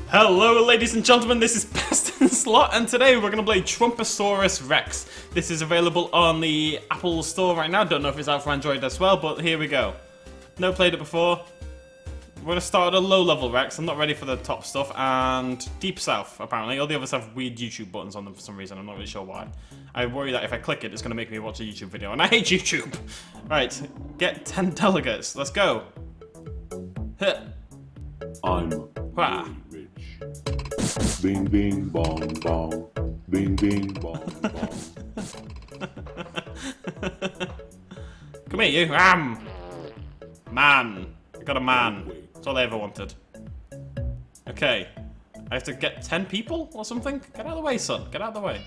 Hello ladies and gentlemen, this is Best in Slot, and today we're going to play Trumposaurus Rex. This is available on the Apple Store right now. Don't know if it's out for Android as well, but here we go. Never played it before. We're going to start at a low level Rex. I'm not ready for the top stuff, and Deep South apparently. All the others have weird YouTube buttons on them for some reason. I'm not really sure why. I worry that if I click it, it's going to make me watch a YouTube video, and I hate YouTube. Right, get 10 delegates. Let's go. I'm Wah. rich. Bing bing bong bong. Bing bing bong bong. Come here, you. Man. I got a man. That's all I ever wanted. Okay. I have to get 10 people or something? Get out of the way, son. Get out of the way.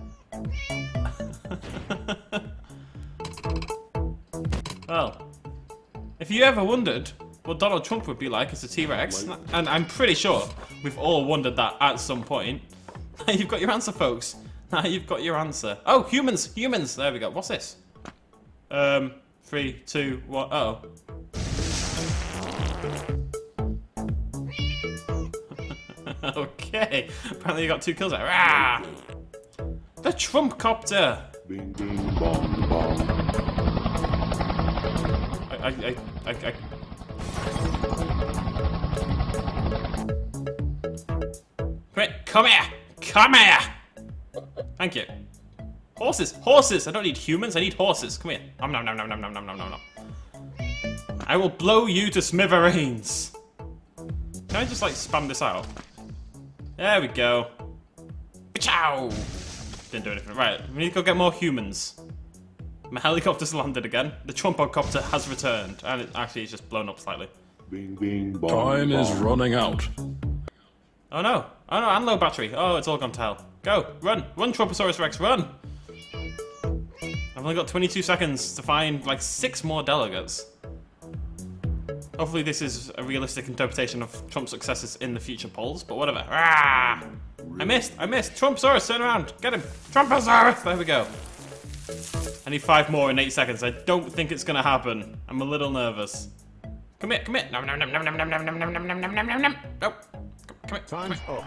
Well, if you ever wondered what Donald Trump would be like as a T-Rex, and I'm pretty sure we've all wondered that at some point. Now you've got your answer, folks. Now you've got your answer. Oh, humans! Humans! There we go. What's this? 3, 2, 1. Uh-oh. Okay. Apparently you got 2 kills there. Rah! The Trump copter! Bing bing bong bong. Come here! Come here! Thank you. Horses! Horses! I don't need humans, I need horses. Come here. Nom nom nom nom nom nom nom nom nom. I will blow you to smithereens. Can I just like spam this out? There we go. Chow! Didn't do anything. Right, we need to go get more humans. My helicopter's landed again. The Trumpocopter has returned. And it's just blown up slightly. Bing bing bong. Time is running out. Oh no! Oh no, and low battery. Oh, it's all gone to hell. Go! Run! Run, Trumposaurus Rex, run! I've only got 22 seconds to find like 6 more delegates. Hopefully this is a realistic interpretation of Trump's successes in the future polls, but whatever. Ah! I missed! I missed! Trumpsaurus, turn around! Get him! Trumposaurus! There we go. I need 5 more in 8 seconds. I don't think it's gonna happen. I'm a little nervous. Come here, come here! Nom nom nom nom nom nom nom nom nom nom nom nom nom nom. Nope. Come here. Time's up.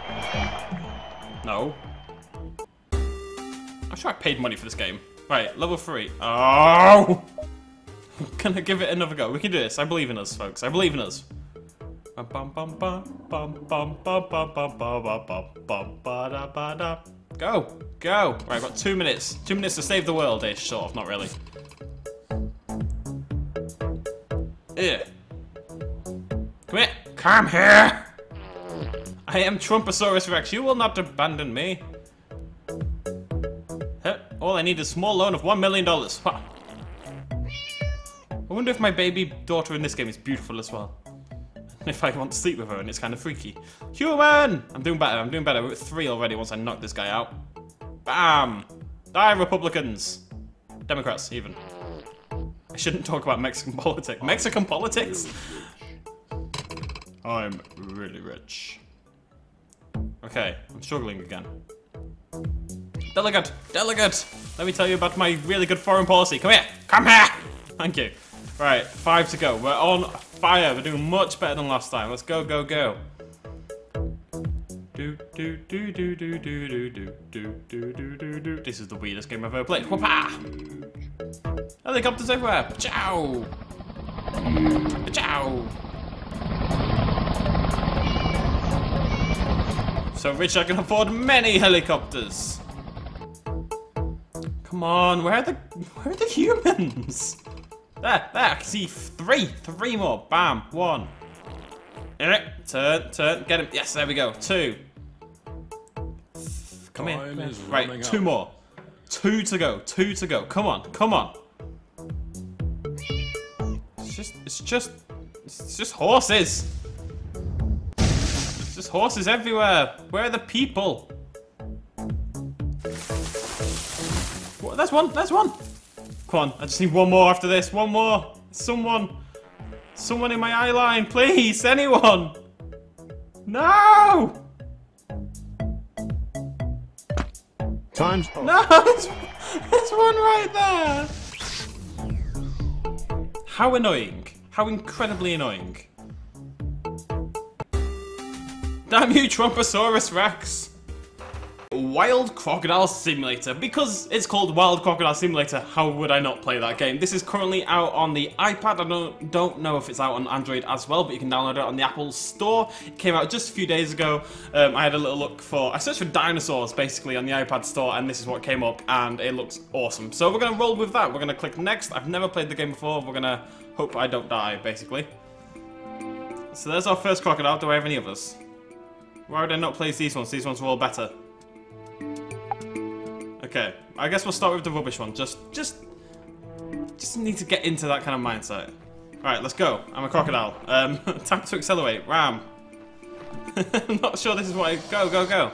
No. I'm sure I paid money for this game. Right, level 3. Oh! I'm gonna give it another go. We can do this. I believe in us, folks. I believe in us. Go! Go! Right, I've got 2 minutes. 2 minutes to save the world-ish, sort of. Not really. Here. Come here! Come here! I am Trumposaurus Rex. You will not abandon me. All I need is a small loan of $1 million. Huh. I wonder if my baby daughter in this game is beautiful as well. And if I want to sleep with her and it's kind of freaky. Human! I'm doing better. I'm doing better. We're at 3 already once I knock this guy out. Bam! Die, Republicans. Democrats, even. I shouldn't talk about Mexican politics. Mexican politics? I'm really rich. Okay, I'm struggling again. Delegate! Delegate! Let me tell you about my really good foreign policy. Come here! Come here! Thank you. Right, 5 to go. We're on fire. We're doing much better than last time. Let's go, go, go. Do do do do do do do do do do do do do. This is the weirdest game I've ever played. Whoopah! Helicopters everywhere! Ciao! Ciao! So rich I can afford many helicopters. Come on, where are the humans? There, I can see 3 more. Bam, 1. Turn, get him. Yes, there we go. 2. Come here. Right, 2 more. 2 to go. 2 to go. Come on, come on. It's just horses. There's horses everywhere. Where are the people? What? There's one. There's one. Come on. I just need 1 more after this. 1 more. Someone in my eye line, please. Anyone. No. Time's up. No. There's one right there. How annoying. How incredibly annoying. Damn you, Tromposaurus Rex! Wild Crocodile Simulator. Because it's called Wild Crocodile Simulator, how would I not play that game? This is currently out on the iPad. I don't know if it's out on Android as well, but you can download it on the Apple Store. It came out just a few days ago. I had a little look I searched for dinosaurs basically on the iPad Store, and this is what came up, and it looks awesome. So we're going to roll with that. We're going to click next. I've never played the game before. We're going to hope I don't die, basically. So there's our first crocodile. Do I have any others? Why would I not place these ones? These ones are all better. Okay, I guess we'll start with the rubbish one. Just need to get into that kind of mindset. Alright, let's go. I'm a crocodile. Time to accelerate. Ram. I'm not sure this is what I... Go.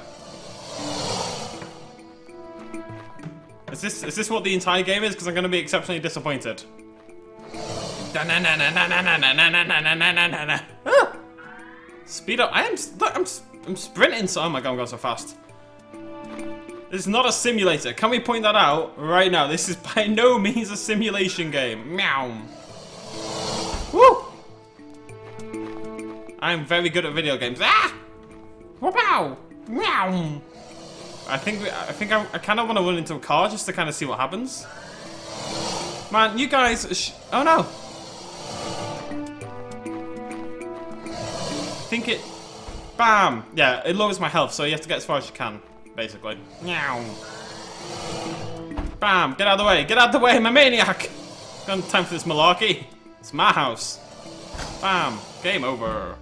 Is this what the entire game is? Because I'm going to be exceptionally disappointed. Speed up. I'm sprinting, so... Oh my god, I'm going so fast. This is not a simulator. Can we point that out right now? This is by no means a simulation game. Meow. Woo! I'm very good at video games. Ah! Wow! Meow! I think I kind of want to run into a car just to kind of see what happens. Man, you guys... Oh no! I think it... Bam! Yeah, it lowers my health, so you have to get as far as you can. Basically. Meow. Bam! Get out of the way! Get out of the way, I'm a maniac! Got time for this malarkey. It's my house. Bam! Game over.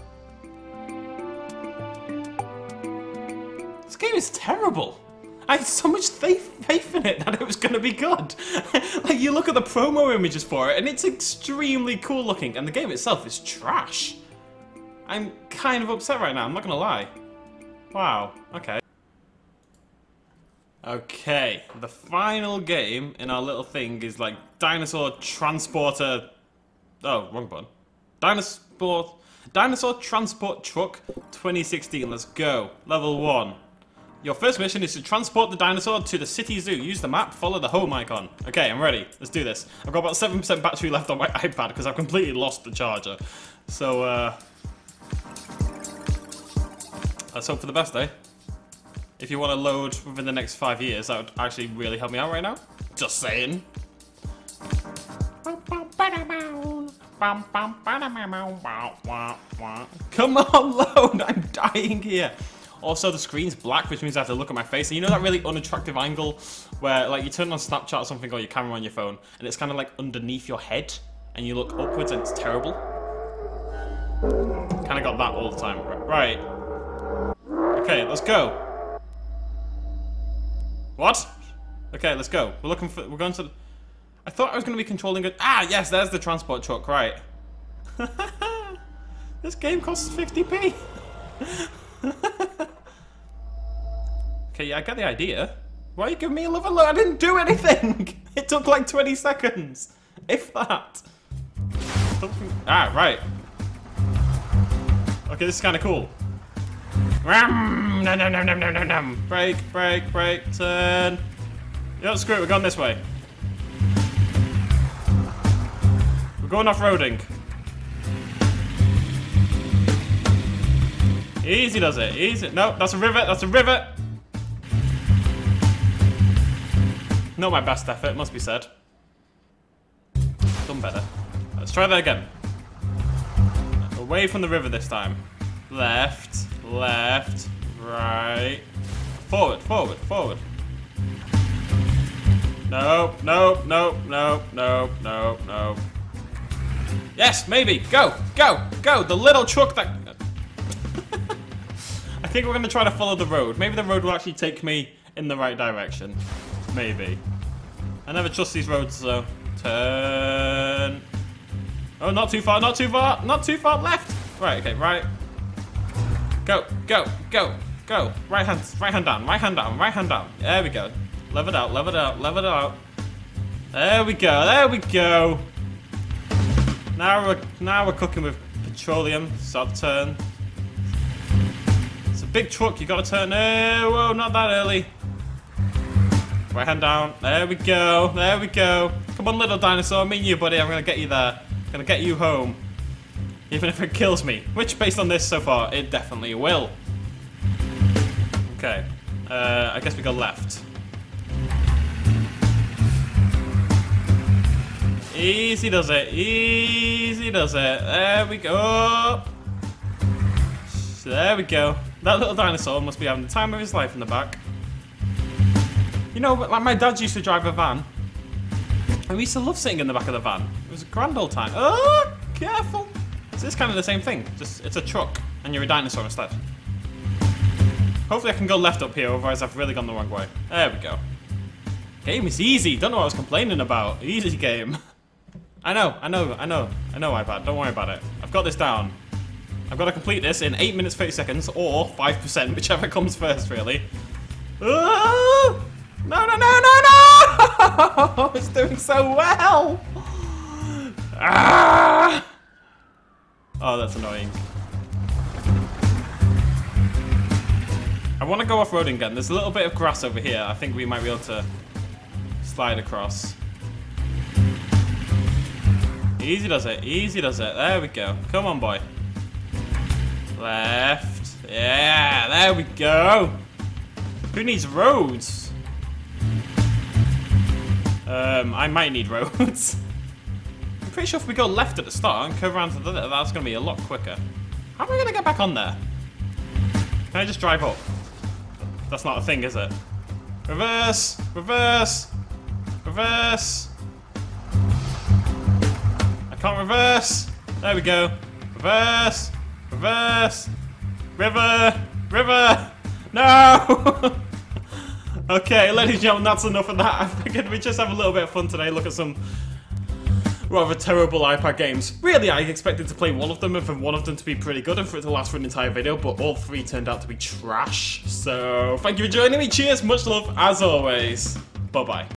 This game is terrible. I had so much faith in it that it was going to be good. Like, you look at the promo images for it, and it's extremely cool looking, and the game itself is trash. I'm kind of upset right now, I'm not going to lie. Wow. Okay. Okay, the final game in our little thing is like Dinosaur Transporter... Oh, wrong button. Dinosaur Transport Truck 2016. Let's go. Level 1. Your first mission is to transport the dinosaur to the city zoo. Use the map, follow the home icon. Okay, I'm ready. Let's do this. I've got about 7% battery left on my iPad because I've completely lost the charger. So, let's hope for the best, eh? If you want to load within the next 5 years, that would actually really help me out right now. Just saying. Come on, load! I'm dying here. Also, the screen's black, which means I have to look at my face. And you know that really unattractive angle where, like, you turn on Snapchat or something, or your camera on your phone, and it's kind of like underneath your head, and you look upwards, and it's terrible. Kind of got that all the time. Right. Okay, let's go. What? Okay, let's go. We're going to... I thought I was going to be controlling it. Ah, yes, there's the transport truck, right. This game costs 50p. Okay, yeah, I get the idea. Why are you giving me a level? I didn't do anything. It took like 20 seconds. If that. Ah, right. Okay, this is kind of cool. Brake, turn. Yo, screw it, we're going this way. We're going off-roading. Easy does it, easy. No, that's a rivet, Not my best effort, must be said. Done better. Let's try that again. Away from the river this time. Left, right. Forward. Nope. Yes, maybe. Go. The little truck that... I think we're going to try to follow the road. Maybe the road will actually take me in the right direction. Maybe. I never trust these roads, so... Turn. Oh, not too far. Not too far left. Right, okay, right. Go. Right hand down. There we go. Lever it out. There we go. Now we're cooking with petroleum. Start to turn. It's a big truck, you gotta turn. Oh, whoa, not that early. Right hand down. There we go. Come on, little dinosaur. Me and you, buddy. I'm gonna get you there. I'm gonna get you home. Even if it kills me. Which, based on this so far, it definitely will. Okay. I guess we go left. Easy does it. Easy does it. There we go. There we go. That little dinosaur must be having the time of his life in the back. You know, like my dad used to drive a van. And we used to love sitting in the back of the van. It was a grand old time. Oh, careful. So it's kind of the same thing. Just it's a truck and you're a dinosaur instead. Hopefully I can go left up here, otherwise I've really gone the wrong way. There we go. Game is easy. Don't know what I was complaining about. Easy game. I know, iPad. Don't worry about it. I've got this down. I've got to complete this in 8 minutes 30 seconds or 5%, whichever comes first, really. Oh! No! It's doing so well. Ah! Oh, that's annoying. I want to go off-roading again. There's a little bit of grass over here. I think we might be able to slide across. Easy does it. Easy does it. There we go. Come on, boy. Left. Yeah, there we go. Who needs roads? I might need roads. I'm pretty sure if we go left at the start and curve around to the other, that's going to be a lot quicker. How am I going to get back on there? Can I just drive up? That's not a thing, is it? Reverse! Reverse! Reverse! I can't reverse! There we go. Reverse! Reverse! River! River! No! Okay, ladies and gentlemen, that's enough of that. I figured we'd just have a little bit of fun today, look at some rather terrible iPad games. Really, I expected to play one of them and for one of them to be pretty good and for it to last for an entire video, but all three turned out to be trash. So, thank you for joining me. Cheers, much love, as always. Bye-bye.